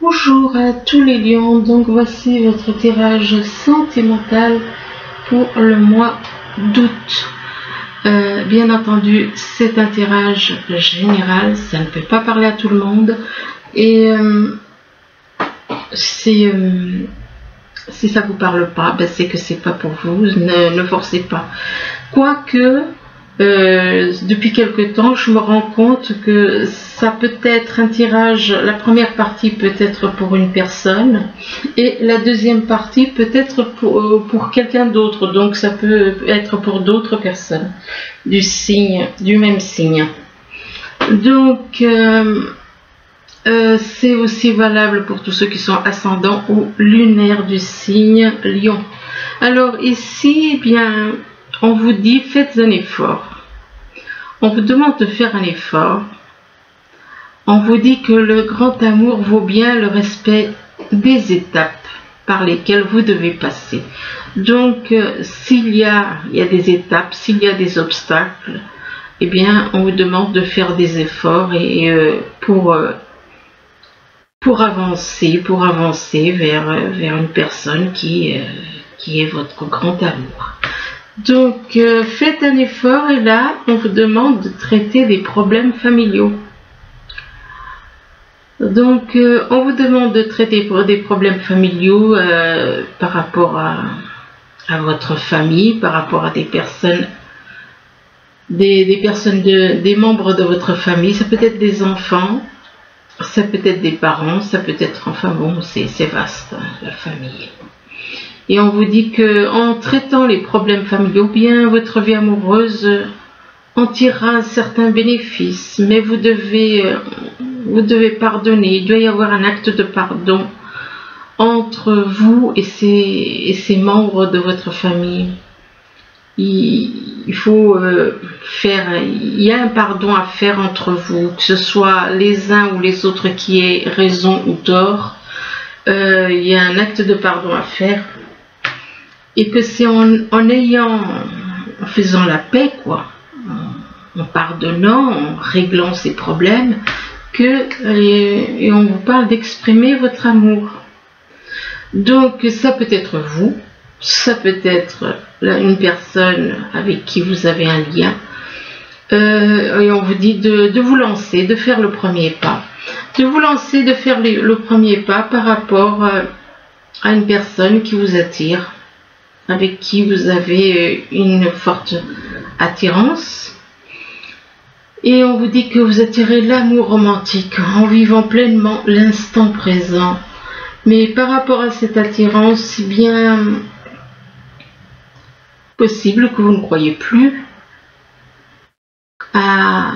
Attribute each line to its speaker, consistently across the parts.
Speaker 1: Bonjour à tous les lions, donc voici votre tirage sentimental pour le mois d'août. Bien entendu, c'est un tirage général, ça ne peut pas parler à tout le monde. Et si ça vous parle pas, ben c'est que c'est pas pour vous, ne forcez pas. Quoique, depuis quelque temps, je me rends compte que ça peut être un tirage, la première partie peut être pour une personne et la deuxième partie peut être pour quelqu'un d'autre, donc ça peut être pour d'autres personnes du même signe. Donc c'est aussi valable pour tous ceux qui sont ascendants ou lunaires du signe Lion. Alors ici, eh bien, on vous dit faites un effort. On vous demande de faire un effort. On vous dit que le grand amour vaut bien le respect des étapes par lesquelles vous devez passer. Donc, s'il y a des étapes, s'il y a des obstacles, eh bien, on vous demande de faire des efforts et pour avancer vers une personne qui est votre grand amour. Donc, faites un effort et là, on vous demande de traiter des problèmes familiaux. Donc, on vous demande de traiter des problèmes familiaux par rapport à votre famille, par rapport à des personnes, des membres de votre famille. Ça peut être des enfants, ça peut être des parents, ça peut être, enfin bon, c'est vaste, hein, la famille. Et on vous dit que en traitant les problèmes familiaux, bien votre vie amoureuse en tirera un certain bénéfice, mais vous devez pardonner. Il doit y avoir un acte de pardon entre vous et ces membres de votre famille. Il faut il y a un pardon à faire entre vous, que ce soit les uns ou les autres qui aient raison ou tort. Il y a un acte de pardon à faire. Et que c'est en faisant la paix, quoi, en pardonnant, en réglant ces problèmes, et on vous parle d'exprimer votre amour. Donc ça peut être vous, ça peut être une personne avec qui vous avez un lien, et on vous dit de vous lancer, de faire le premier pas, de vous lancer, de faire le premier pas par rapport à une personne qui vous attire, avec qui vous avez une forte attirance. Et on vous dit que vous attirez l'amour romantique en vivant pleinement l'instant présent. Mais par rapport à cette attirance, c'est bien possible que vous ne croyez plus à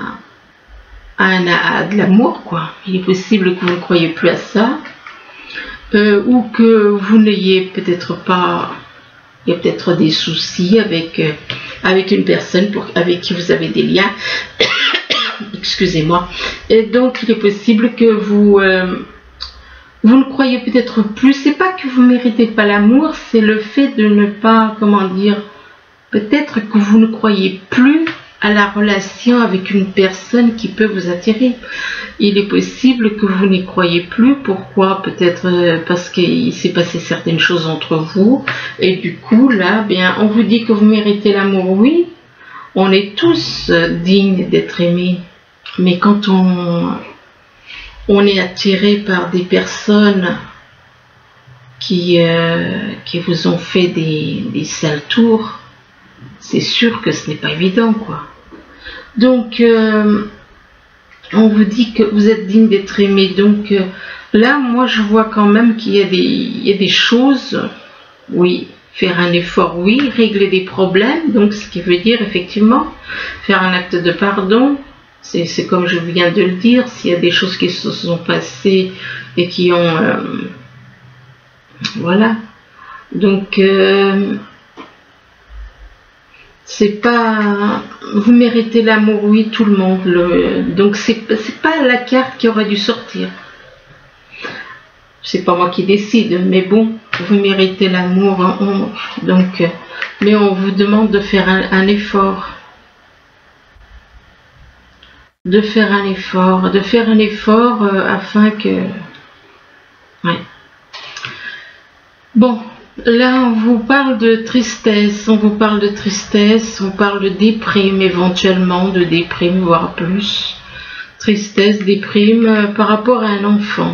Speaker 1: de l'amour, quoi. Il est possible que vous ne croyez plus à ça, ou que vous n'ayez peut-être pas... Il y a peut-être des soucis avec une personne avec qui vous avez des liens. Excusez-moi. Et donc, il est possible que vous ne croyez peut-être plus. C'est pas que vous ne méritez pas l'amour, c'est le fait de ne pas, comment dire, peut-être que vous ne croyez plus à la relation avec une personne qui peut vous attirer. Il est possible que vous n'y croyez plus. Pourquoi? Peut-être parce qu'il s'est passé certaines choses entre vous. Et du coup, là, bien, on vous dit que vous méritez l'amour. Oui, on est tous dignes d'être aimés. Mais quand on est attiré par des personnes qui vous ont fait des sales tours, c'est sûr que ce n'est pas évident, quoi. Donc, on vous dit que vous êtes digne d'être aimé. Donc, là, moi, je vois quand même qu'il y a des choses, oui, faire un effort, oui, régler des problèmes, donc ce qui veut dire, effectivement, faire un acte de pardon. C'est comme je viens de le dire, s'il y a des choses qui se sont passées et qui ont... voilà. Donc... c'est pas... Vous méritez l'amour, oui, tout le monde. Donc, c'est pas la carte qui aurait dû sortir. C'est pas moi qui décide, mais bon, vous méritez l'amour. Donc, mais on vous demande de faire un effort. De faire un effort afin que Ouais. Bon, là on vous parle de tristesse, on parle de déprime éventuellement, de déprime voire plus. Tristesse, déprime par rapport à un enfant.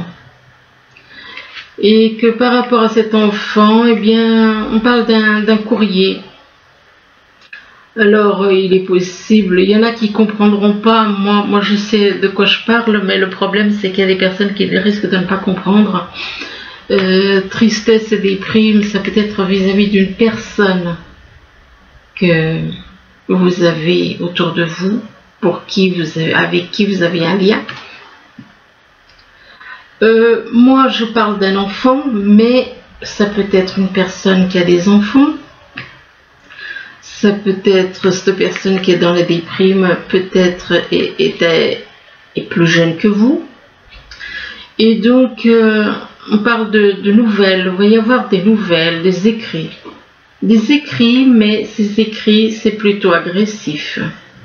Speaker 1: Et que par rapport à cet enfant, eh bien, on parle d'un courrier. Alors, il est possible, il y en a qui comprendront pas, moi je sais de quoi je parle, mais le problème c'est qu'il y a des personnes qui risquent de ne pas comprendre. Tristesse et déprime, ça peut être vis-à-vis d'une personne que vous avez autour de vous, avec qui vous avez un lien. Moi je parle d'un enfant, mais ça peut être une personne qui a des enfants. Ça peut être cette personne qui est dans la déprime, peut-être est plus jeune que vous. Et donc, on parle de nouvelles. Il va y avoir des nouvelles, des écrits. Des écrits, mais ces écrits, c'est plutôt agressif.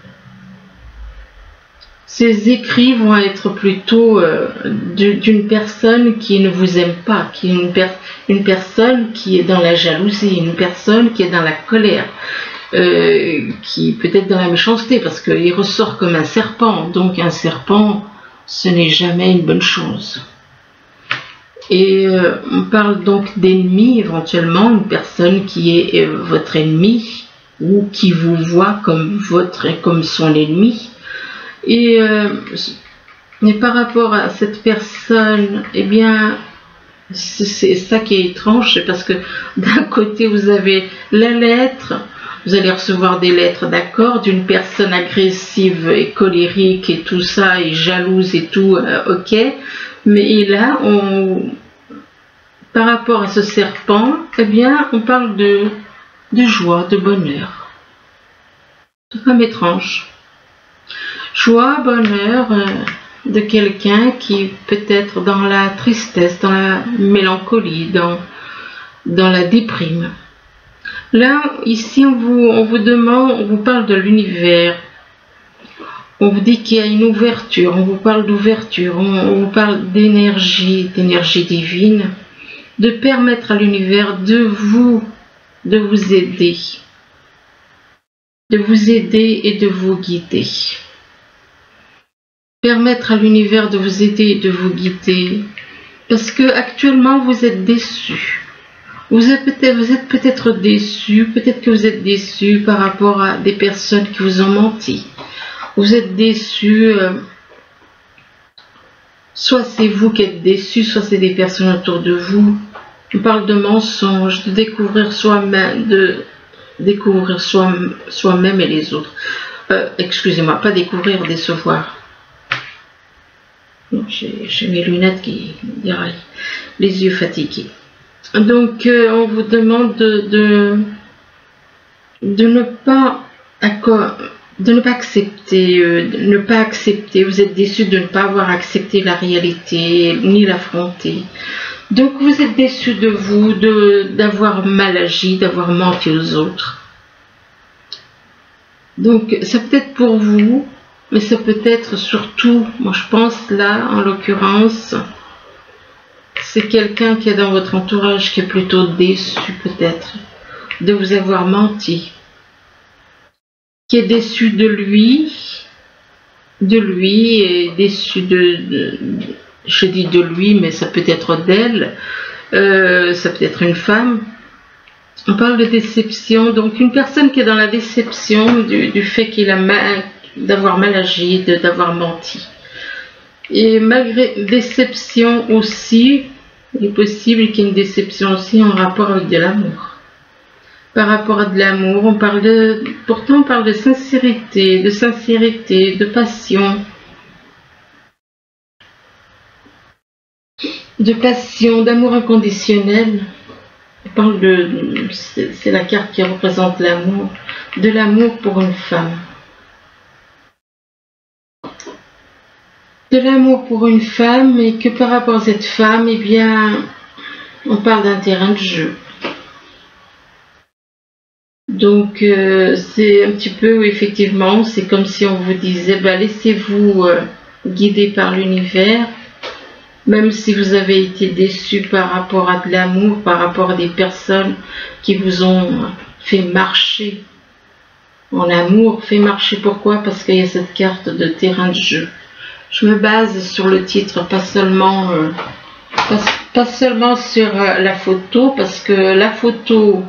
Speaker 1: Ces écrits vont être plutôt d'une personne qui ne vous aime pas, qui est une personne qui est dans la jalousie, une personne qui est dans la colère. Qui peut être dans la méchanceté, parce qu'il ressort comme un serpent, donc un serpent, ce n'est jamais une bonne chose. Et on parle donc d'ennemi, éventuellement, une personne qui est votre ennemi, ou qui vous voit comme son ennemi. Et par rapport à cette personne, eh bien, c'est ça qui est étrange, c'est parce que d'un côté vous avez la lettre. Vous allez recevoir des lettres, d'accord, d'une personne agressive et colérique et tout ça, et jalouse et tout, ok. Mais là, par rapport à ce serpent, eh bien, on parle de joie, de bonheur. C'est quand même étrange. Joie, bonheur de quelqu'un qui peut être dans la tristesse, dans la mélancolie, dans la déprime. Là, ici, on vous parle de l'univers. On vous dit qu'il y a une ouverture, on vous parle d'ouverture, on vous parle d'énergie divine, de permettre à l'univers de vous aider. De vous aider et de vous guider. Permettre à l'univers de vous aider et de vous guider. Parce que actuellement, vous êtes déçus. Vous êtes peut-être déçu, peut-être que vous êtes déçu par rapport à des personnes qui vous ont menti. Vous êtes déçu, soit c'est vous qui êtes déçu, soit c'est des personnes autour de vous. On parle de mensonges, de découvrir soi-même, soi-même et les autres. Excusez-moi, pas découvrir, décevoir. J'ai mes lunettes qui déraillent, les yeux fatigués. Donc, on vous demande de ne pas accepter, vous êtes déçu de ne pas avoir accepté la réalité, ni l'affronter. Donc, vous êtes déçu de vous, d'avoir mal agi, d'avoir menti aux autres. Donc, ça peut être pour vous, mais ça peut être surtout, moi je pense là, en l'occurrence, c'est quelqu'un qui est dans votre entourage qui est plutôt déçu peut-être de vous avoir menti, qui est déçu de lui et déçu je dis de lui, mais ça peut être d'elle, ça peut être une femme. On parle de déception, donc une personne qui est dans la déception du fait d'avoir mal agi, d'avoir menti. Et malgré déception aussi, il est possible qu'il y ait une déception aussi en rapport avec de l'amour. Par rapport à de l'amour, pourtant on parle de sincérité, de passion. De passion, d'amour inconditionnel. On parle c'est la carte qui représente l'amour, de l'amour pour une femme. De l'amour pour une femme, et que par rapport à cette femme, eh bien, on parle d'un terrain de jeu. Donc, c'est un petit peu, effectivement, c'est comme si on vous disait, laissez-vous guider par l'univers, Même si vous avez été déçu par rapport à de l'amour, par rapport à des personnes qui vous ont fait marcher en amour, fait marcher pourquoi? Parce qu'il y a cette carte de terrain de jeu. Je me base sur le titre, pas seulement sur la photo, parce que la photo,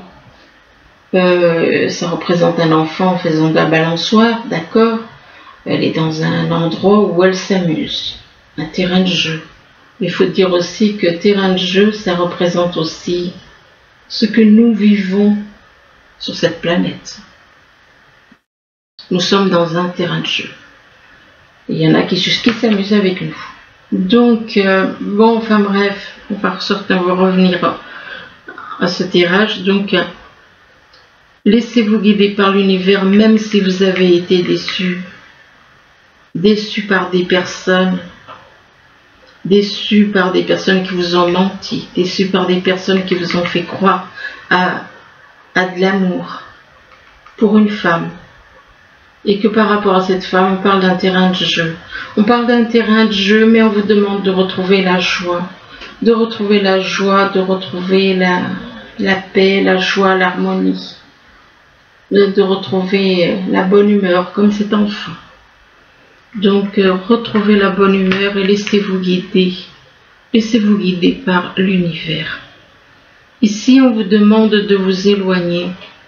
Speaker 1: ça représente un enfant faisant de la balançoire, d'accord? Elle est dans un endroit où elle s'amuse, un terrain de jeu. Il faut dire aussi que terrain de jeu, ça représente aussi ce que nous vivons sur cette planète. Nous sommes dans un terrain de jeu. Il y en a qui s'amusent avec nous. Donc, bon, enfin bref, on va revenir à ce tirage. Donc, laissez-vous guider par l'univers, même si vous avez été déçu par des personnes, déçu par des personnes qui vous ont menti, déçu par des personnes qui vous ont fait croire à de l'amour pour une femme. Et que par rapport à cette femme, on parle d'un terrain de jeu. On parle d'un terrain de jeu, mais on vous demande de retrouver la joie. De retrouver la joie, de retrouver la paix, la joie, l'harmonie. De retrouver la bonne humeur, comme cet enfant. Donc, retrouvez la bonne humeur et laissez-vous guider. Laissez-vous guider par l'univers. Ici, on vous demande de vous éloigner.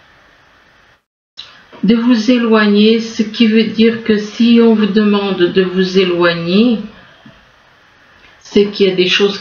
Speaker 1: De vous éloigner, ce qui veut dire que si on vous demande de vous éloigner, c'est qu'il y a des choses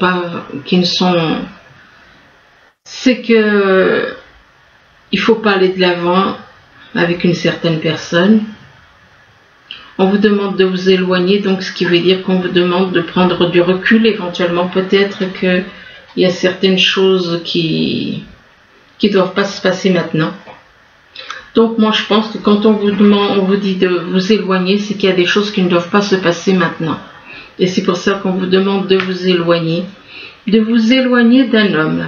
Speaker 1: c'est que il faut pas aller de l'avant avec une certaine personne. On vous demande de vous éloigner, donc ce qui veut dire qu'on vous demande de prendre du recul, éventuellement peut-être qu'il y a certaines choses qui doivent pas se passer maintenant. Donc moi je pense que quand on vous dit de vous éloigner, c'est qu'il y a des choses qui ne doivent pas se passer maintenant. Et c'est pour ça qu'on vous demande de vous éloigner d'un homme.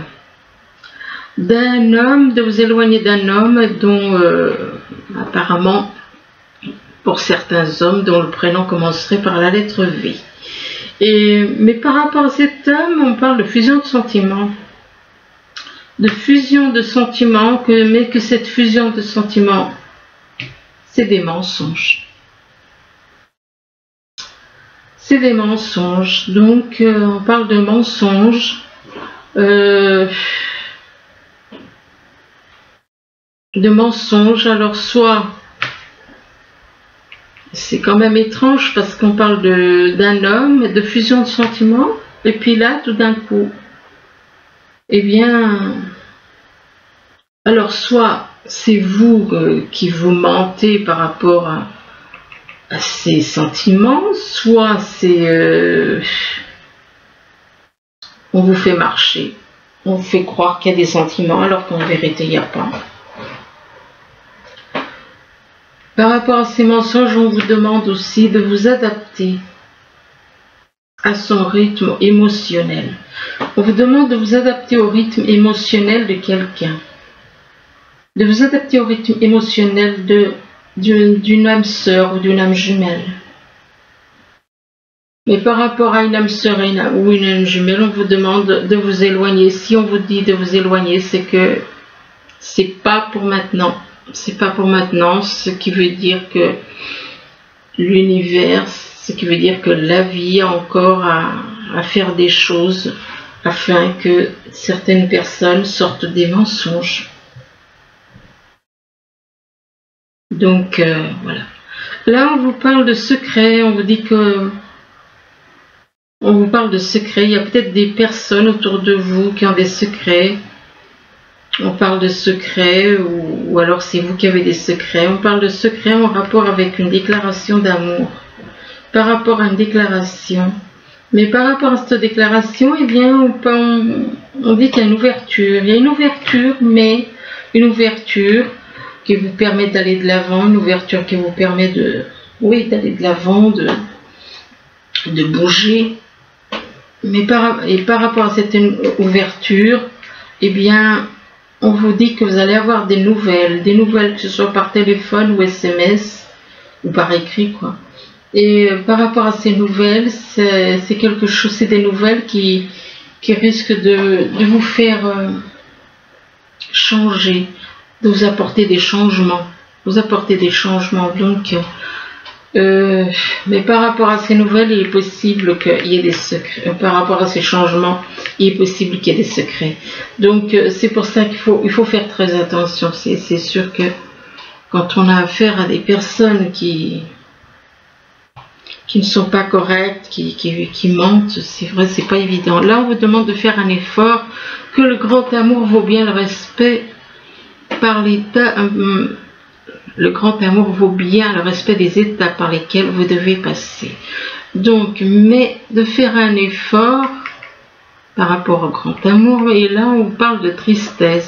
Speaker 1: De vous éloigner d'un homme dont apparemment, pour certains hommes, dont le prénom commencerait par la lettre V. Mais par rapport à cet homme, on parle de fusion de sentiments. De fusion de sentiments, mais que cette fusion de sentiments, c'est des mensonges. C'est des mensonges. Donc, on parle de mensonges. De mensonges. Alors, soit, c'est quand même étrange parce qu'on parle d'un homme, de fusion de sentiments, et puis là, tout d'un coup, eh bien, alors soit c'est vous qui vous mentez par rapport à ces sentiments, soit c'est on vous fait marcher, on vous fait croire qu'il y a des sentiments alors qu'en vérité il n'y a pas. Par rapport à ces mensonges, on vous demande aussi de vous adapter à son rythme émotionnel. On vous demande de vous adapter au rythme émotionnel de quelqu'un. De vous adapter au rythme émotionnel d'une âme sœur ou d'une âme jumelle. Mais par rapport à une âme sœur ou une âme jumelle, on vous demande de vous éloigner. Si on vous dit de vous éloigner, c'est que c'est pas pour maintenant. C'est pas pour maintenant, ce qui veut dire que l'univers, ce qui veut dire que la vie a encore à faire des choses afin que certaines personnes sortent des mensonges. Donc voilà. Là on vous parle de secrets, on vous dit que on vous parle de secrets, il y a peut-être des personnes autour de vous qui ont des secrets. On parle de secrets ou alors c'est vous qui avez des secrets. On parle de secrets en rapport avec une déclaration d'amour. Par rapport à une déclaration. Mais par rapport à cette déclaration, eh bien, on dit qu'il y a une ouverture. Il y a une ouverture, mais une ouverture qui vous permet d'aller de l'avant, une ouverture qui vous permet d'aller de l'avant, de bouger. Mais par rapport à cette ouverture, eh bien, on vous dit que vous allez avoir des nouvelles que ce soit par téléphone ou SMS, ou par écrit, quoi. Et par rapport à ces nouvelles, c'est quelque chose, c'est des nouvelles qui risquent de vous faire changer, de vous apporter des changements. Donc, mais par rapport à ces nouvelles, il est possible qu'il y ait des secrets. Par rapport à ces changements, il est possible qu'il y ait des secrets. Donc, c'est pour ça qu'il faut faire très attention. C'est sûr que quand on a affaire à des personnes qui ne sont pas correctes, qui mentent, c'est vrai, c'est pas évident. Là, on vous demande de faire un effort, que le grand amour vaut bien le respect par l'état. Le grand amour vaut bien le respect des étapes par lesquelles vous devez passer. Donc, mais de faire un effort par rapport au grand amour, et là on parle de tristesse,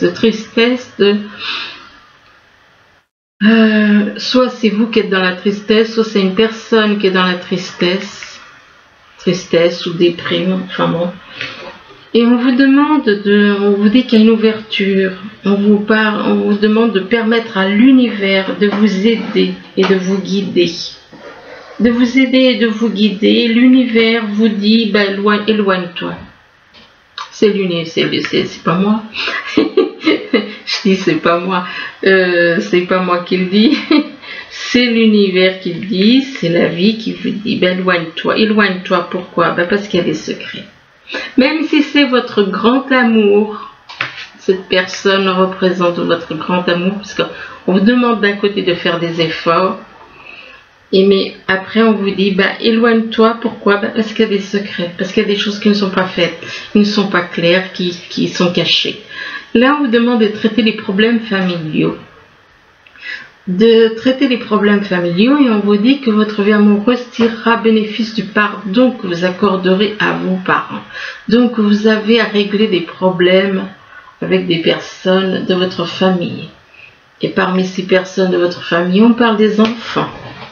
Speaker 1: soit c'est vous qui êtes dans la tristesse, soit c'est une personne qui est dans la tristesse ou déprime, enfin bon. Et on vous demande on vous dit qu'il y a une ouverture, on vous demande de permettre à l'univers de vous aider et de vous guider. De vous aider et de vous guider. L'univers vous dit, ben, éloigne-toi. C'est l'univers, c'est pas moi. Je dis c'est pas moi, c'est pas moi qui le dis. C'est l'univers qui le dit, c'est la vie qui vous dit, ben, éloigne-toi. Éloigne-toi, pourquoi? Ben, parce qu'il y a des secrets. Même si c'est votre grand amour, cette personne représente votre grand amour, parce qu'on vous demande d'un côté de faire des efforts, mais après on vous dit, bah, éloigne-toi, pourquoi? Bah, parce qu'il y a des secrets, parce qu'il y a des choses qui ne sont pas faites, qui ne sont pas claires, qui sont cachées. Là on vous demande de traiter les problèmes familiaux. Et on vous dit que votre vie amoureuse tirera bénéfice du pardon que vous accorderez à vos parents. Donc vous avez à régler des problèmes avec des personnes de votre famille. Et parmi ces personnes de votre famille, on parle des enfants.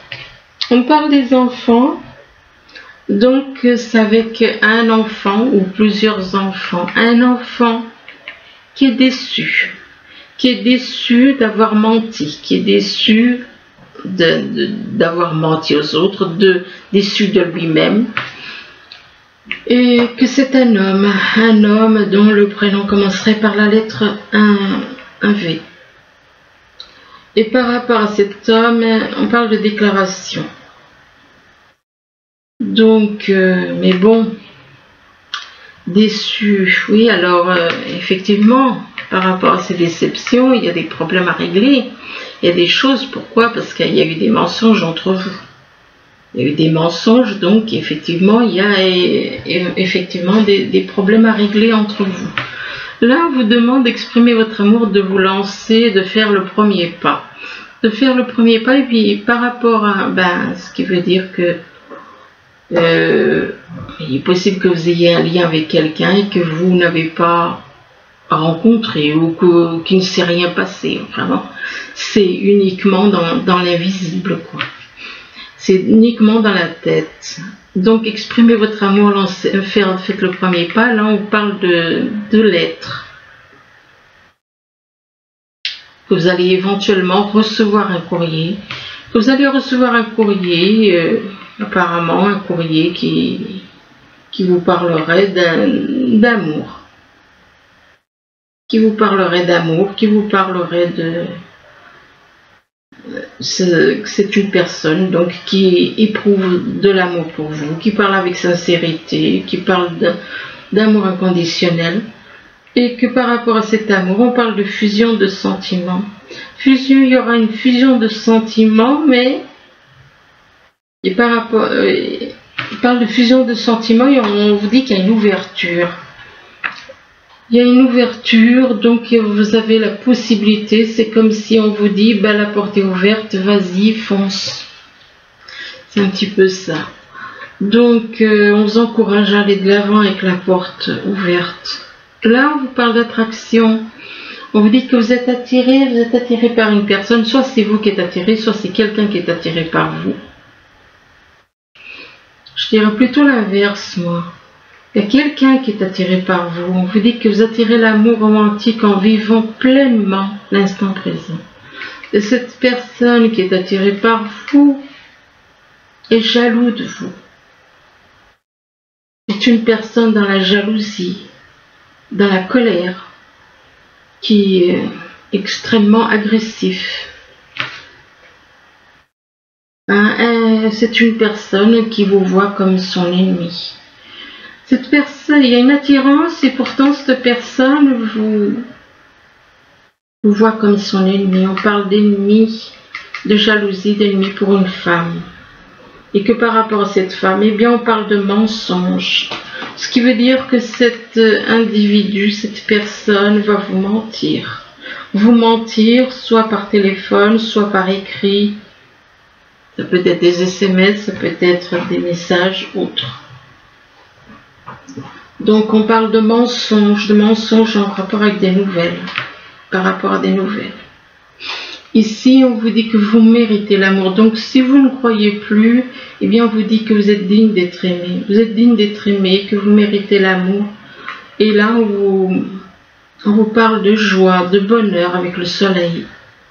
Speaker 1: Donc c'est avec un enfant ou plusieurs enfants. Un enfant qui est déçu d'avoir menti, qui est déçu d'avoir menti aux autres, déçu de lui-même, et que c'est un homme dont le prénom commencerait par la lettre un V. Et par rapport à cet homme, on parle de déclaration. Donc, mais bon, déçu, oui, alors effectivement, par rapport à ces déceptions, il y a des problèmes à régler, il y a des choses, pourquoi? Parce qu'il y a eu des mensonges entre vous. Il y a eu des mensonges, donc effectivement, il y a effectivement des problèmes à régler entre vous. Là, on vous demande d'exprimer votre amour, de vous lancer, de faire le premier pas. Et puis par rapport à, ce qui veut dire que il est possible que vous ayez un lien avec quelqu'un et que vous n'avez pas rencontré ou qu'il ne s'est rien passé. Vraiment, c'est uniquement dans l'invisible, quoi. C'est uniquement dans la tête. Donc, exprimez votre amour, faites le premier pas. Là, on parle de l'être. Que vous allez éventuellement recevoir un courrier. Apparemment un courrier qui vous parlerait d'amour. Qui vous parlerait de... C'est une personne donc qui éprouve de l'amour pour vous, qui parle avec sincérité, qui parle d'amour inconditionnel, et que par rapport à cet amour, on parle de fusion de sentiments. Il y aura une fusion de sentiments, mais et par rapport, il parle de fusion de sentiments et on vous dit qu'il y a une ouverture. Il y a une ouverture, donc vous avez la possibilité, c'est comme si on vous dit, la porte est ouverte, vas-y, fonce. C'est un petit peu ça. Donc, on vous encourage à aller de l'avant avec la porte ouverte. Là, on vous parle d'attraction. On vous dit que vous êtes attiré par une personne, soit c'est vous qui êtes attiré, soit c'est quelqu'un qui est attiré par vous. Je dirais plutôt l'inverse, moi. Il y a quelqu'un qui est attiré par vous. On vous dit que vous attirez l'amour romantique en vivant pleinement l'instant présent. Et cette personne qui est attirée par vous, est jaloux de vous. C'est une personne dans la jalousie, dans la colère, qui est extrêmement agressif. C'est une personne qui vous voit comme son ennemi. Cette personne, il y a une attirance et pourtant cette personne vous voit comme son ennemi. On parle d'ennemi, de jalousie, d'ennemi pour une femme. Et que par rapport à cette femme, eh bien on parle de mensonge. Ce qui veut dire que cet individu, cette personne va vous mentir. Vous mentir soit par téléphone, soit par écrit. Ça peut être des SMS, ça peut être des messages autres. Donc on parle de mensonges en rapport avec des nouvelles, par rapport à des nouvelles. Ici, on vous dit que vous méritez l'amour. Donc si vous ne croyez plus, eh bien on vous dit que vous êtes digne d'être aimé. Vous êtes digne d'être aimé, que vous méritez l'amour. Et là, on vous parle de joie, de bonheur avec le soleil.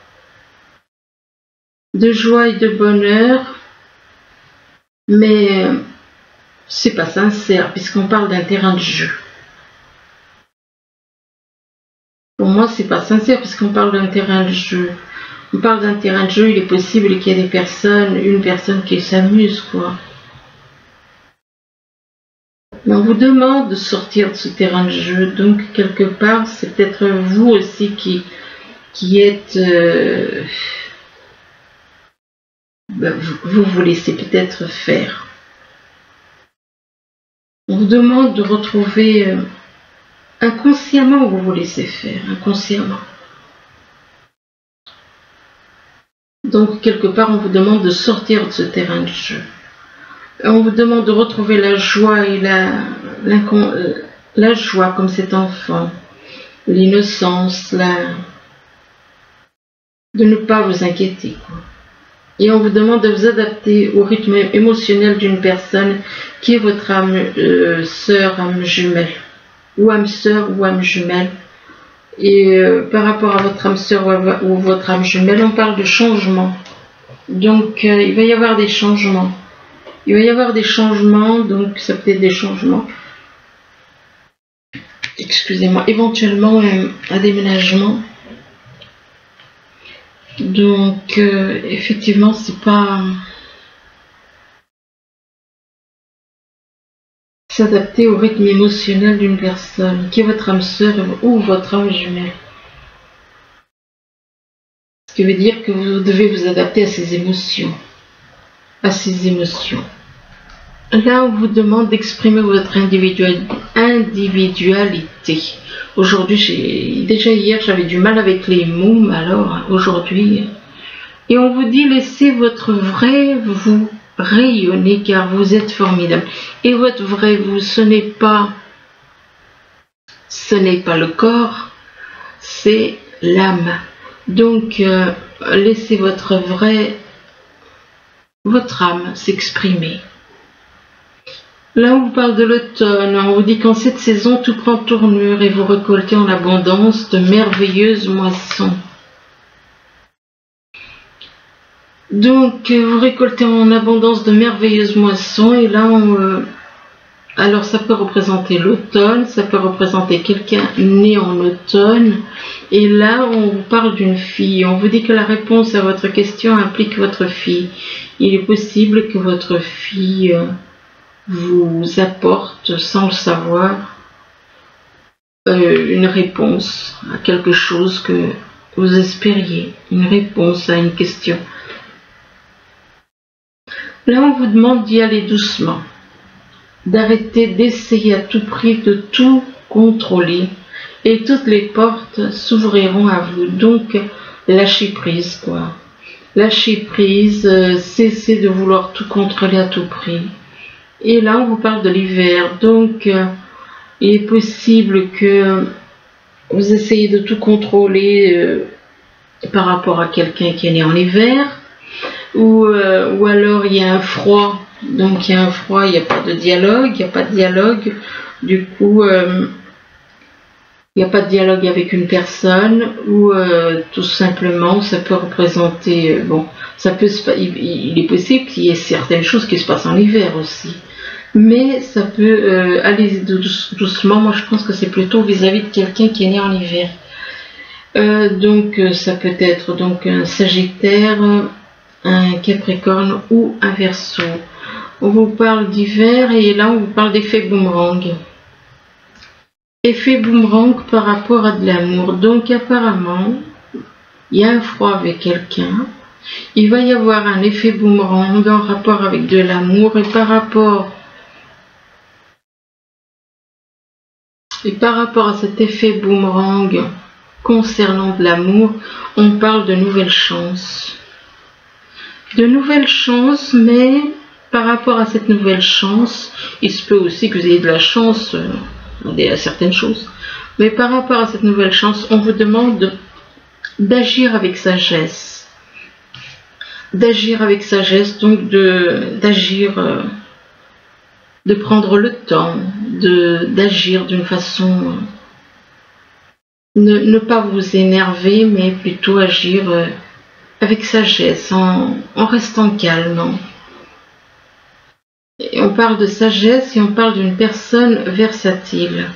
Speaker 1: De joie et de bonheur, mais c'est pas sincère puisqu'on parle d'un terrain de jeu. Pour moi, c'est pas sincère puisqu'on parle d'un terrain de jeu. On parle d'un terrain de jeu, il est possible qu'il y ait des personnes, une personne qui s'amuse, quoi. Mais on vous demande de sortir de ce terrain de jeu, donc quelque part, c'est peut-être vous aussi qui êtes... vous vous laissez peut-être faire. On vous demande de retrouver inconsciemment, vous vous laissez faire, inconsciemment. Donc, quelque part, on vous demande de sortir de ce terrain de jeu. On vous demande de retrouver la joie et la joie comme cet enfant, l'innocence, de ne pas vous inquiéter, quoi. Et on vous demande de vous adapter au rythme émotionnel d'une personne qui est votre âme sœur, âme jumelle, ou âme sœur ou âme jumelle. Et par rapport à votre âme sœur ou votre âme jumelle, on parle de changement. Donc il va y avoir des changements. Il va y avoir des changements, donc ça peut être des changements. Excusez-moi, éventuellement un déménagement. Donc, effectivement, c'est pas s'adapter au rythme émotionnel d'une personne, qui est votre âme sœur ou votre âme jumelle. Ce qui veut dire que vous devez vous adapter à ses émotions. À ses émotions. Là, on vous demande d'exprimer votre individualité. Aujourd'hui, déjà hier, j'avais du mal avec les mots, mais alors aujourd'hui... Et on vous dit, laissez votre vrai vous rayonner, car vous êtes formidable. Et votre vrai vous, ce n'est pas le corps, c'est l'âme. Donc, laissez votre âme s'exprimer. Là, on vous parle de l'automne, on vous dit qu'en cette saison, tout prend tournure et vous récoltez en abondance de merveilleuses moissons. Donc, vous récoltez en abondance de merveilleuses moissons et là, alors ça peut représenter l'automne, ça peut représenter quelqu'un né en automne. Et là, on vous parle d'une fille. On vous dit que la réponse à votre question implique votre fille. Il est possible que votre fille... vous apporte, sans le savoir, une réponse à quelque chose que vous espériez, une réponse à une question. Là, on vous demande d'y aller doucement, d'arrêter d'essayer à tout prix de tout contrôler et toutes les portes s'ouvriront à vous. Donc, lâchez prise, quoi. Lâchez prise, cessez de vouloir tout contrôler à tout prix. Et là, on vous parle de l'hiver. Donc, il est possible que vous essayez de tout contrôler par rapport à quelqu'un qui est né en hiver. Ou alors, il y a un froid. Donc, il y a un froid, il n'y a pas de dialogue. Il n'y a pas de dialogue. Du coup, il n'y a pas de dialogue avec une personne, ou tout simplement ça peut représenter, bon, ça peut il est possible qu'il y ait certaines choses qui se passent en hiver aussi, mais ça peut aller doucement. Moi je pense que c'est plutôt vis-à-vis de quelqu'un qui est né en hiver. Donc ça peut être donc un Sagittaire, un Capricorne ou un Verseau. On vous parle d'hiver et là on vous parle d'effet boomerang. Effet boomerang par rapport à de l'amour. Donc apparemment, il y a un froid avec quelqu'un. Il va y avoir un effet boomerang en rapport avec de l'amour, et par rapport à cet effet boomerang concernant de l'amour, on parle de nouvelles chances. De nouvelles chances, mais par rapport à cette nouvelle chance, il se peut aussi que vous ayez de la chance à certaines choses. Mais par rapport à cette nouvelle chance, on vous demande d'agir avec sagesse. D'agir avec sagesse, donc d'agir, de prendre le temps, d'agir d'une façon... Ne pas vous énerver, mais plutôt agir avec sagesse, en restant calme. Et on parle de sagesse et on parle d'une personne versatile.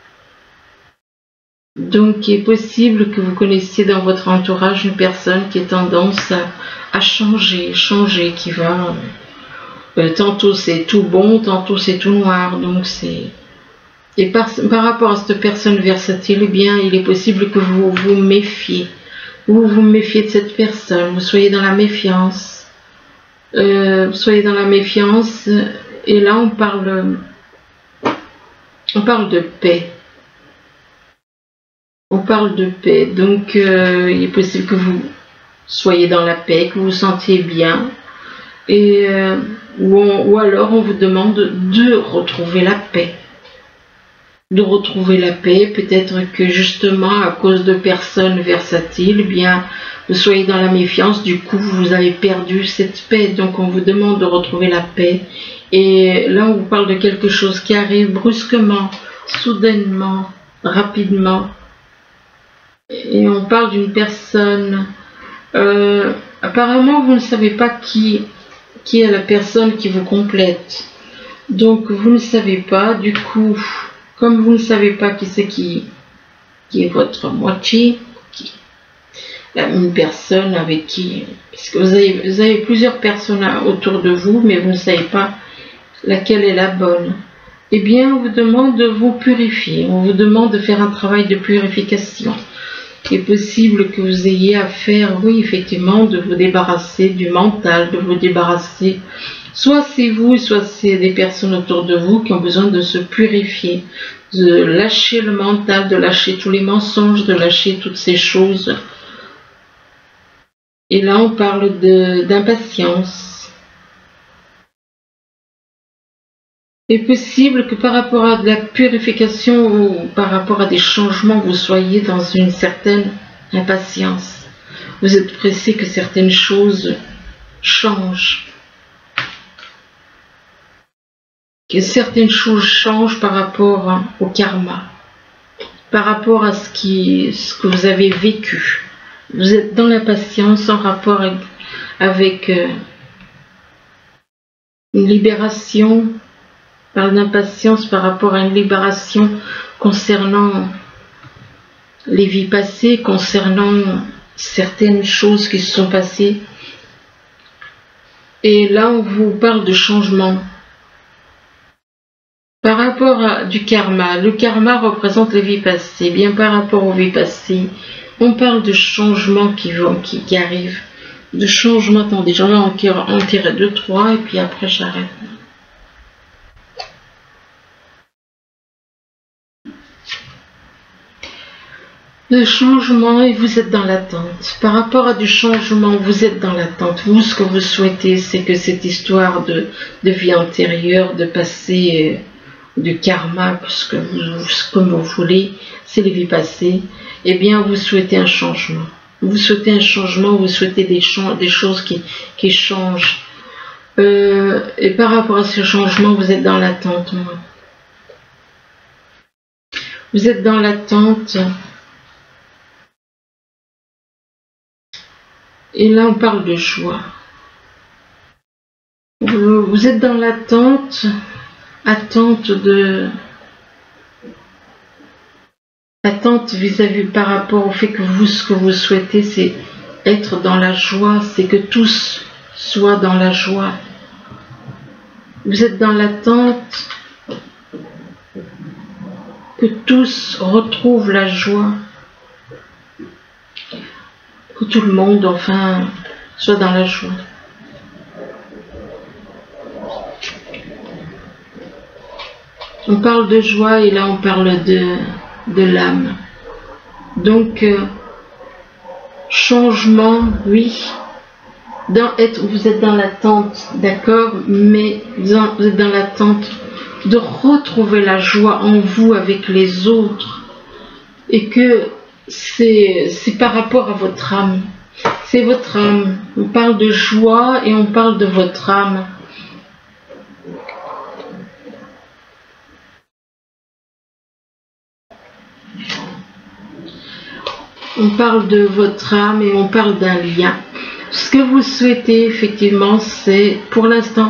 Speaker 1: Donc il est possible que vous connaissiez dans votre entourage une personne qui a tendance à changer, qui va... tantôt c'est tout bon, tantôt c'est tout noir, donc c'est... Et par rapport à cette personne versatile, eh bien, il est possible que vous vous méfiez. Vous vous méfiez de cette personne, vous soyez dans la méfiance. Soyez dans la méfiance, et là on parle de paix. On parle de paix, donc il est possible que vous soyez dans la paix, que vous vous sentiez bien, et ou alors on vous demande de retrouver la paix. De retrouver la paix, peut-être que justement à cause de personnes versatiles, eh bien vous soyez dans la méfiance, du coup vous avez perdu cette paix, donc on vous demande de retrouver la paix. Et là on vous parle de quelque chose qui arrive brusquement, soudainement, rapidement, et on parle d'une personne, apparemment vous ne savez pas qui est la personne qui vous complète, donc vous ne savez pas, du coup comme vous ne savez pas qui c'est qui est votre moitié, une personne avec qui, parce que vous avez plusieurs personnes autour de vous, mais vous ne savez pas laquelle est la bonne, eh bien on vous demande de vous purifier, on vous demande de faire un travail de purification. Il est possible que vous ayez à faire, oui effectivement, de vous débarrasser du mental, de vous débarrasser, soit c'est vous, soit c'est des personnes autour de vous qui ont besoin de se purifier, de lâcher le mental, de lâcher tous les mensonges, de lâcher toutes ces choses. Et là on parle d'impatience. Il est possible que par rapport à de la purification ou par rapport à des changements, vous soyez dans une certaine impatience. Vous êtes pressé que certaines choses changent. Que certaines choses changent par rapport au karma, par rapport à ce que vous avez vécu. Vous êtes dans l'impatience en rapport avec une libération, par l'impatience par rapport à une libération concernant les vies passées, concernant certaines choses qui se sont passées. Et là, on vous parle de changement. Par rapport à du karma, le karma représente les vies passées. Bien par rapport aux vies passées, on parle de changements qui arrivent. De changements, attendez, j'en ai en tirer 2, 3 et puis après j'arrête. Le changement, et vous êtes dans l'attente. Par rapport à du changement, vous êtes dans l'attente. Vous, ce que vous souhaitez, c'est que cette histoire de vie antérieure, de passé, de karma, comme vous voulez, c'est les vies passées, eh bien, vous souhaitez un changement. Vous souhaitez un changement, vous souhaitez des choses qui changent. Et par rapport à ce changement, vous êtes dans l'attente. Vous êtes dans l'attente. Et là, on parle de joie. Vous êtes dans l'attente, attente vis-à-vis par rapport au fait que vous, ce que vous souhaitez, c'est être dans la joie, c'est que tous soient dans la joie. Vous êtes dans l'attente que tous retrouvent la joie, que tout le monde, enfin, soit dans la joie. On parle de joie et là on parle de l'âme. Donc, changement, oui. Vous êtes dans l'attente, d'accord, mais vous êtes dans l'attente de retrouver la joie en vous avec les autres. Et que c'est par rapport à votre âme. C'est votre âme. On parle de joie et on parle de votre âme. On parle de votre âme et on parle d'un lien. Ce que vous souhaitez, effectivement, c'est, pour l'instant,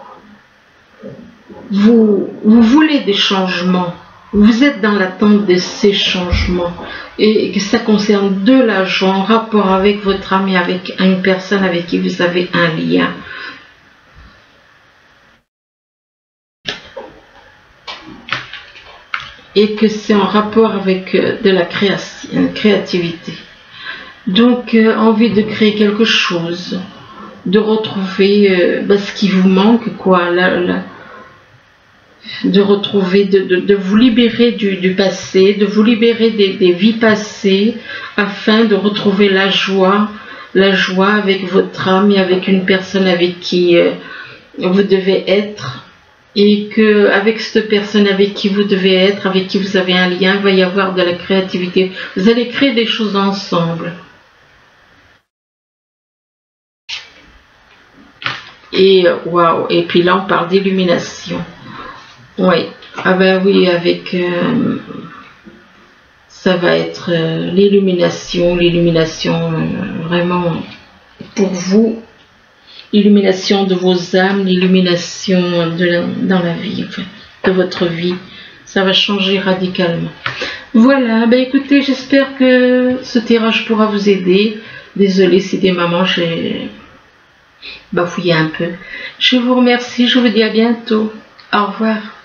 Speaker 1: vous voulez des changements. Vous êtes dans l'attente de ces changements. Et que ça concerne de l'argent en rapport avec votre âme et avec une personne avec qui vous avez un lien. Et que c'est en rapport avec de la créativité. Donc, envie de créer quelque chose, de retrouver ce qui vous manque, quoi, de retrouver, de vous libérer du passé, de vous libérer des vies passées, afin de retrouver la joie avec votre âme et avec une personne avec qui vous devez être. Et que avec cette personne avec qui vous devez être, avec qui vous avez un lien, il va y avoir de la créativité. Vous allez créer des choses ensemble. Et waouh, et puis là on parle d'illumination. Oui, ah ben oui, avec ça va être l'illumination vraiment pour vous. L'illumination de vos âmes, l'illumination dans la vie, enfin, de votre vie. Ça va changer radicalement. Voilà, ben écoutez, j'espère que ce tirage pourra vous aider. Désolée si des mamans, j'ai bafouillé un peu. Je vous remercie, je vous dis à bientôt. Au revoir.